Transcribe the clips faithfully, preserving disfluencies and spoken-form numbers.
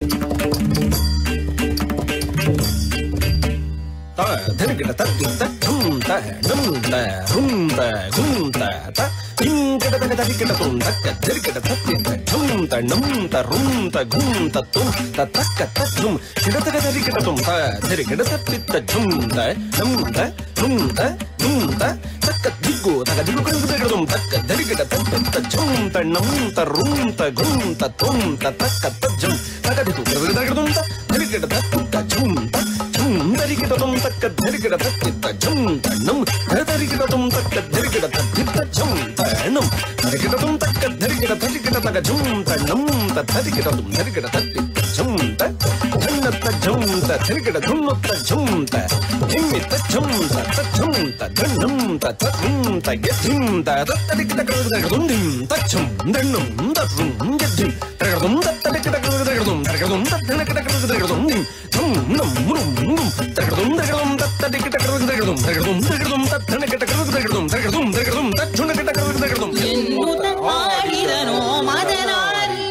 ಧರಿಗಿಡ ತತ್ತಿ ತಂ ತ ನಂ ತ ಹುಂ ತ ಗುಂ ತ ತ ಹಿಂಗಿಡ ತಗ ಧರಿಗಿಡ ತುಂ ತಕ್ಕ ಧರಿಗಿಡ ತತ್ತಿ ಝುಂ ತ ನಂ ತ ರುಂ ತ ಗುಂ ತ ತುಂ ತ ತಕ್ಕ ತಂ ಗಿಡ ತಗ ಧರಿಗಿಡ ತುಂ ತ ಧರಿಗಿಡ ತತ್ತಿ ತ ಝುಂ ತ ನಂ ತ ರುಂ ತ ಗುಂ ತ ತಕ್ಕ ದಿಗ್ಗು ತಗ ದಿಗ್ಗು ಕಣಗಿಡ ತುಂ ತಕ್ಕ ಧರಿಗಿಡ ತತ್ತಿ ತ ಝುಂ ತ ನಂ ತ ರುಂ ತ ಗುಂ ತ ತುಂ ತ ತಕ್ಕ ತಂ ತಗ ದಿಗ್ಗು ಕಣಗಿಡ ತುಂ ತ ಧರಿಗಿಡ ತತ್ತಿ ತ ಝುಂ ತ ಧರಿಗಿಡ ತುಂ ತಕ್ಕ ಧರಿಗಿಡ ತತ್ತಿ ತ ಝುಂ ತ ನಂ ಧರಿಗಿಡ ತುಂ ತಕ್ಕ ಧರಿಗಿಡ ತತ್ತಿ ತ ಝುಂ ತ ನಂ ಧರಿಗಿಡ ತುಂ ತಕ್ಕ ಧರಿಗಿಡ ಧರಿಗಿಡ ತಗ ಝುಂ ತ ನಂ ತ ಧರಿಗಿಡ ತುಂ ಧರಿಗಿಡ ತತ್ತಿ ತ ಝುಂ ತ ಝನ್ನ ತ ಝುಂ ತ ಧರಿಗಿಡ ಝುಂ ತ ಝುಂ ತ ಧಿಮ್ಮಿ ತ ಝುಂ ತ ತ ಝುಂ ತ ಧನ್ನಂ ತ ತ ಝುಂ ತ ಗೆದ್ದಿಂ ತ ತತ್ತಡಿಗಿಡ ಕಳಗಿಡ ದುಂ ಧಿಂ ತ ಝುಂ ಧನ್ನಂ ತ ಝುಂ ಗೆದ್ದಿಂ ತರಗಿಡ ದುಂ ತತ್ತಡಿಗಿಡ ಕಳಗಿಡ ದುಂ ತರಗಿಡ ದುಂ ತತ್ತಡಿಗಿಡ ಕಳಗಿಡ ದುಂ ಧಿಂ ಝುಂ ನಂ ಮುಂ ಮುಂ ತರಗಿಡ ದುಂ ತರಗಿಡ ದುಂ ತತ್ತಡಿಗಿಡ ಕಳಗಿಡ ದುಂ ತರಗಿಡ ದುಂ ತರಗಿಡ ದುಂ ತತ್ತಡಿಗಿಡ ಕಳಗಿಡ ದುಂ ತರಗಿಡ ದುಂ ತರಗಿಡ ದುಂ ತಜ್ಜುಣಗಿಡ ಕಳಗಿಡ ದುಂ ಎನ್ನುತ್ತ ಹಾಡಿದನೋ ಮದನಾರಿ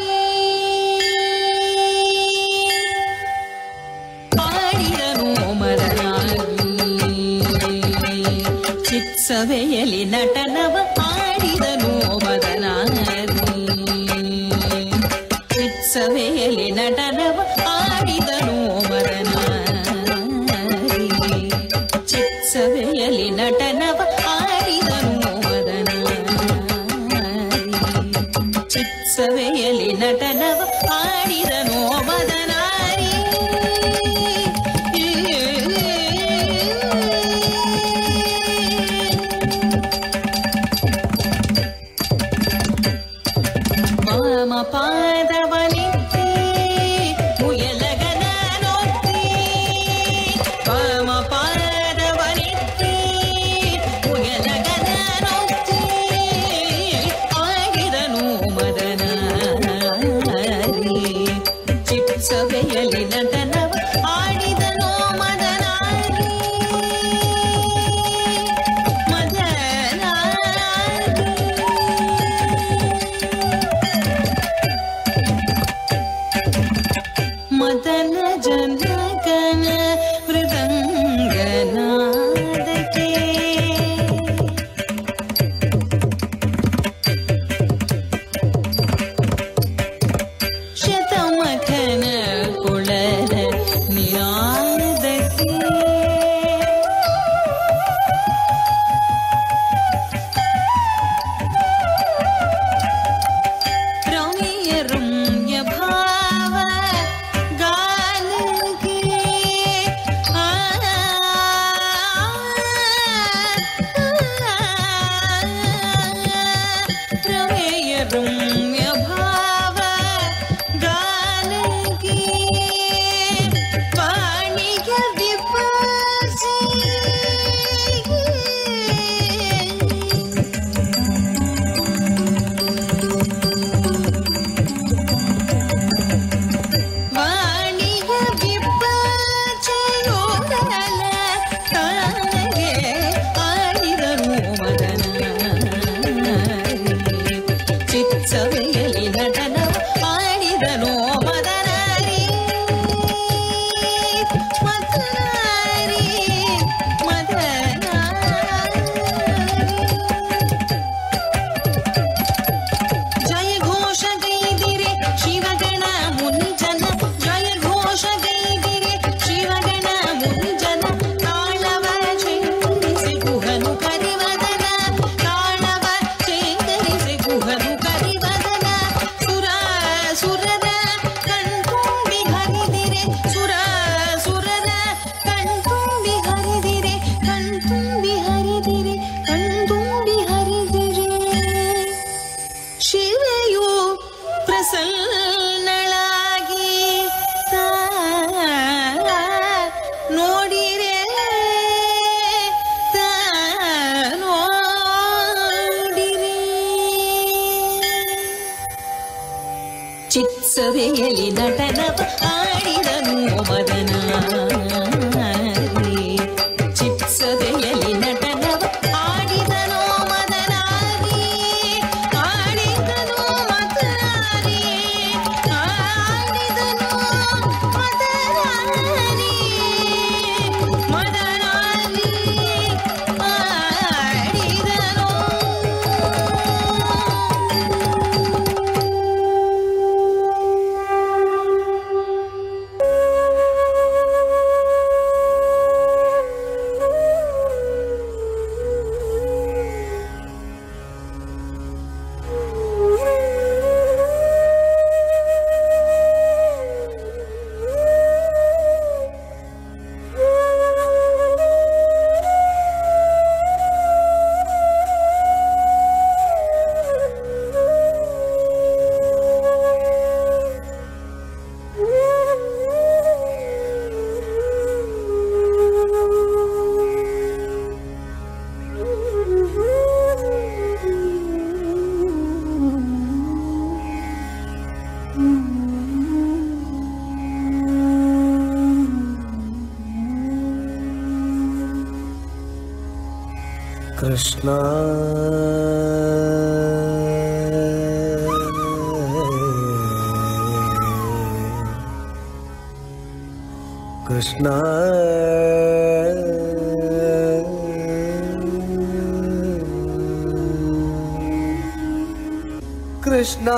ಹಾಡಿದನೋ ಮದನಾರಿ ಚಿತ್ಸವೆಯಲಿ ನಟನವ ಹಾಡಿದನೋ ಮದನಾರಿ ಚಿತ್ಸವೆಯಲಿ ನಟನವ ಹಾಡಿದನೋ ಮದನಾರಿ ಚಿತ್ಸವೆಯಲಿ ನಟನವ ಹಾಡಿದನೋ ಚಿತ್ಸವೆಯಲಿ ನಟನವ ಹಾಡಿದನೋ ಮದನಾರಿ ವಾಮ ಪಾದವನಿತ್ತಿ ಮುಯಲಗನ ನೋತ್ತಿ ವಾಮ ಪಾದವನಿತ್ತಿ ಮುಯಲಗನ ನೋತ್ತಿ ಆಗಿದನು ಮದನಾರಿ ಚಿತ್ಸವೆಯಲಿ ನಟನವ ಆಡಿದನೋ ಮದನಾರಿ ಮದನ ಜನಕನ ಮೃದಂಗನಾದಕ್ಕೆ ಶತಮಥನ ಕುಳರ ನಿನಾದಕ್ಕೆ ರಮ್ಯ ರಮ್ಯ ಭಾವ ಗಾನಕ್ಕೆ ಆ ರಮ್ಯ ರಮ್ಯ ಭಾವ ಗಾನಕ್ಕೆ ವಾಣಿಗ ವಿಪಾಸಿ ವಾಣಿಗ ವಿಪಾಚಯೋದಲ ತಾನಗೆ ಆಡಿದನು ಮದನಾರಿ ಚಿತ್ಸವೆಯಲಿ ನಟನವ ಆಡಿದನು ಮದನಾರಿ ಮದನಾರಿ ಮದನಾರಿ ಜಯ ಘೋಷ ಗೈದಿರೆ ಶಿವಗಣ ಮುನಿಜನ ಜಯ ಘೋಷ ಗೈದಿರೆ ಶಿವಗಣ ಮುನಿಜನ ತಾಳವ ಚೇತರಿಸಿ ಗುಹನು ಕರಿವದನ ತಾಳವ ಚೇತರಿಸಿ ಗುಹನು ಕರಿವದನ ಸುರ ಸುರದ ಕಣ್ತುಂಬಿ ಹರಿದಿರೆ ಸುರ ಸುರದ ಕಣ್ತುಂಬಿ ಹರಿದಿರೆ ಕಣ್ತುಂಬಿ ಹರಿದಿರೆ ಕಣ್ತುಂಬಿ ಹರಿದಿರೆ ಶಿವೆಯು ಪ್ರಸನ್ನಳಾಗಿ ತಾ ನೋಡಿರೆ ತಾ ನೋಡಿರೆ ಚಿತ್ಸವೆಯಲಿ ನಟನವ ಆಡಿದನು ಮದನಾರಿ ಚಿತ್ಸವೆಯಲಿ ನಟನವ ಆಡಿದನು ಮದನಾರಿ ಆಡಿದನು ಮದನಾರಿ ಆಡಿದನು कृष्णा कृष्णा कृष्णा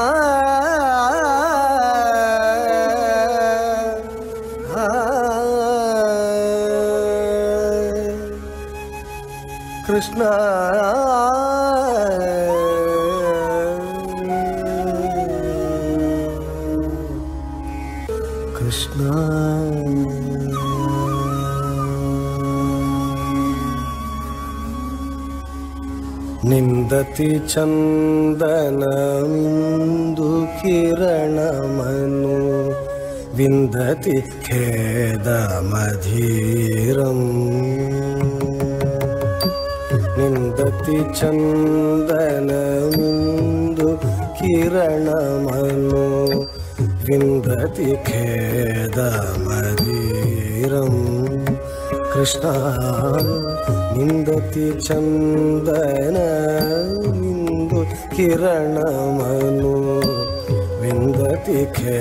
कृष्णा कृष्णा निंदति चंदनमिंदु किरणमनु विंदति खेदमधीरम् निंदति चंदनमिंदु किरणमनु विंदति खेदमधीरम् कृष्णा निंदति चंदनमिंदु किरणमनु विंदति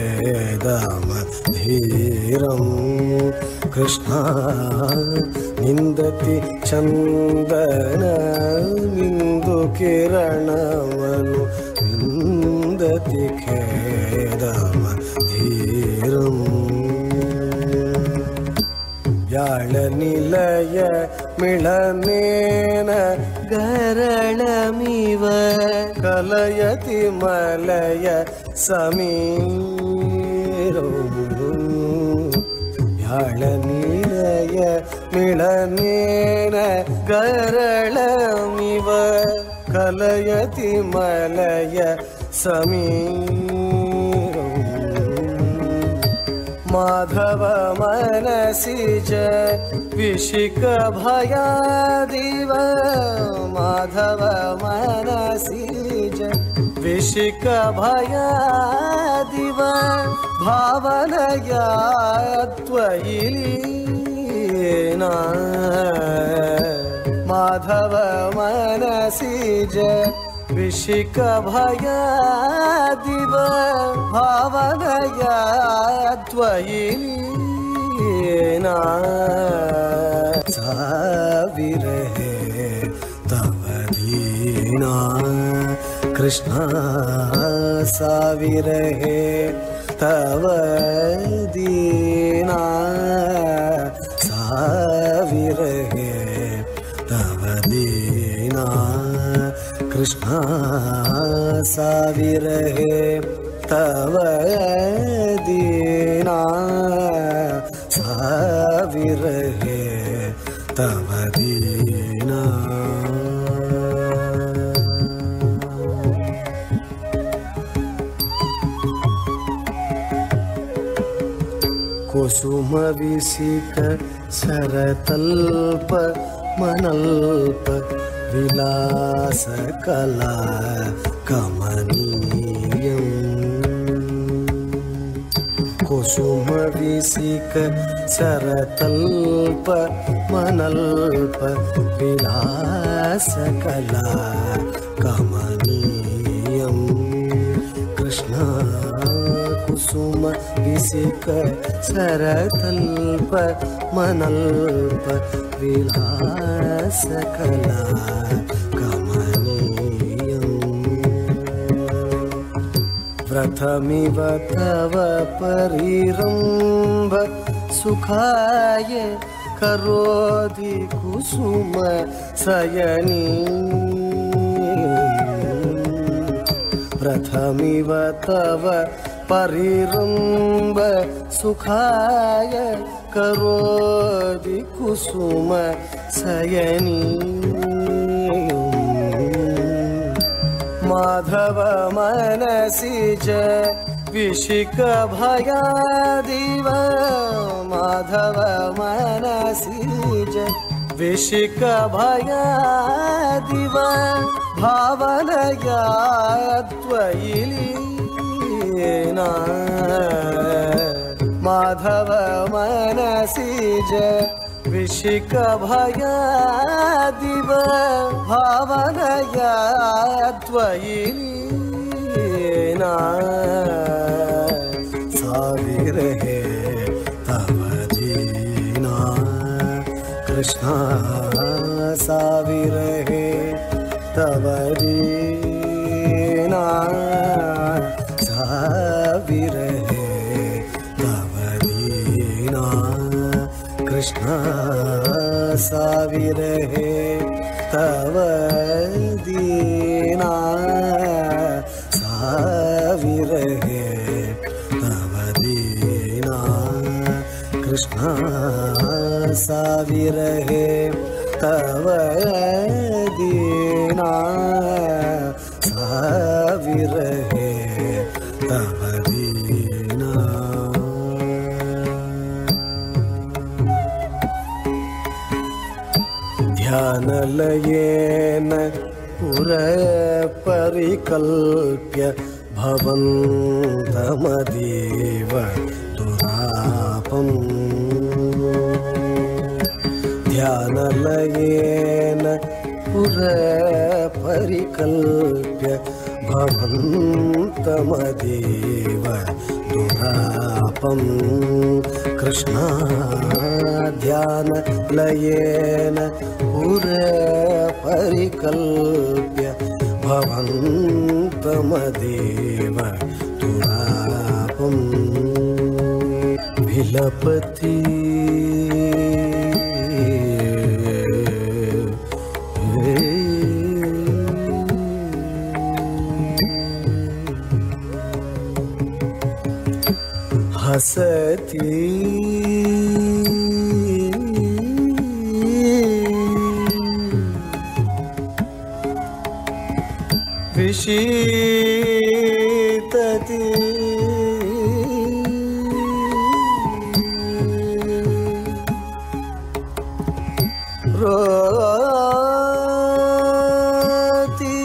खेदमधीरम् कृष्णा निंदति चंदनमिंदु किरणमनु विंदति खेदमधीरम् व्याळनिलय मिळनेन गरळमिव कलयति मलय समीरम् व्याळनिलय मिळनेन गरळमिव कलयति मलय समीरम् माधव मनसिज विशिक भयादिव माधव मनसिज विशिक भयादिव भावनया त्वयि लीना माधव मनसिज विशिक भयादिव भावनया त्वयि लीना साविरहे तव दीना कृष्णा साविरहे तव दीना साविरहे तव दीना कृष्णा साविरहे तव दीना साविरहे तव दीना कुसुम विसिक सरतल्प मनल्प विलास कला कमनीयम् कुसुम विसिक सरतल्प मनल्प विलास कला कमनीयम् कृष्णा कुसुम विसिक सरतल्प मनल्प विलास कला कमनीयम् व्रतमिव तव परिरम्भ सुखाय करोति कुसुम सयनी व्रतमिव तव परिरम्भ सुखाय करोति कुसुम सयनी माधव मनसिज विशिक भयादिव माधव मनसिज विशिक भयादिव भावनया त्वयि माधव मनसिज विशिक भया दिव भावनया त्वयि लीना साविरहे तव दीना कृष्णा साविरहे तव दीना साविरहे तव दीना कृष्णा साविरहे तव दीना साविरहे तव दीना कृष्णा साविरहे तव दीना साविरहे तव दीना ध्यानलयेन पुरपरिकल्प्य भवन्तमदेव दुरापम् ध्यानलयेन पुरपरिकल्प्य भवन्तमदेव दुरापम् कृष्णा ध्यानलयेन पुरपरिकल्प्य भवन्तमदेव दुरापम् विलपति हसति विशीतति रोति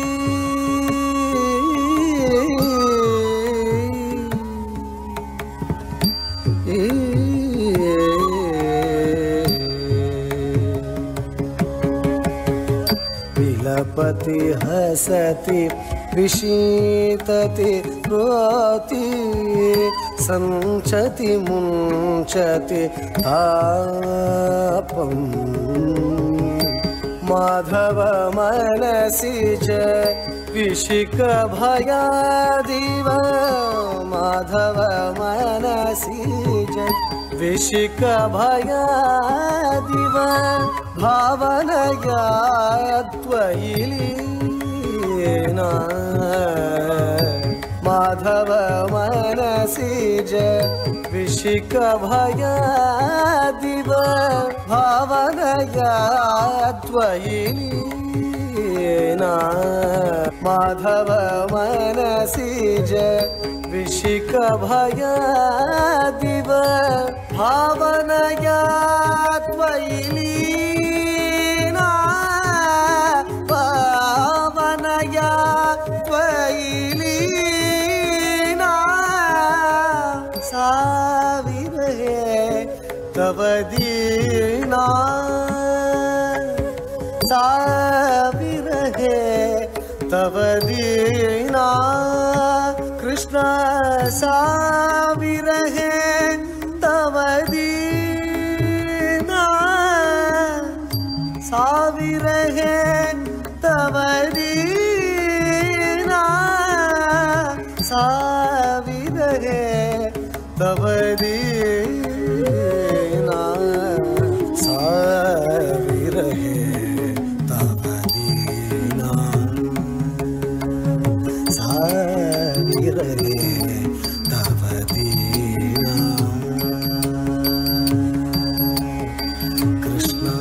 विलपति हसति विशीतति रोति संचति मुञ्चति तापम् माधव मनसिज विशिक भयादिव माधव मनसिज विशिक भयादिव भावनया त्वयि लीना माधव मनसिज विशिक भयादिव भावनया त्वयि लीना माधव मनसिज विशिक भयादिव भावनया त्वयि लीना भावनया त्वयि लीना साविरहे तव दीना साविरहे तव दीना कृष्ण साविरहे तव दीना साविरहे तव दीना साविरहे तव दीना साविरहे तव दीना साविरहे तव दीना कृष्ण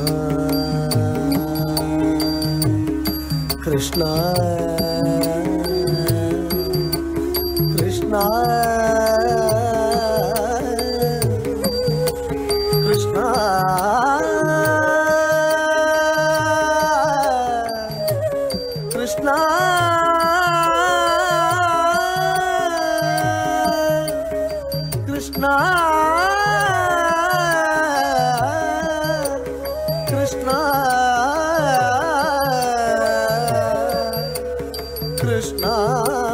कृष्ण कृष्ण कृष्ण कृष्ण ಕೃಷ್ಣ ಕೃಷ್ಣ ಕೃಷ್ಣ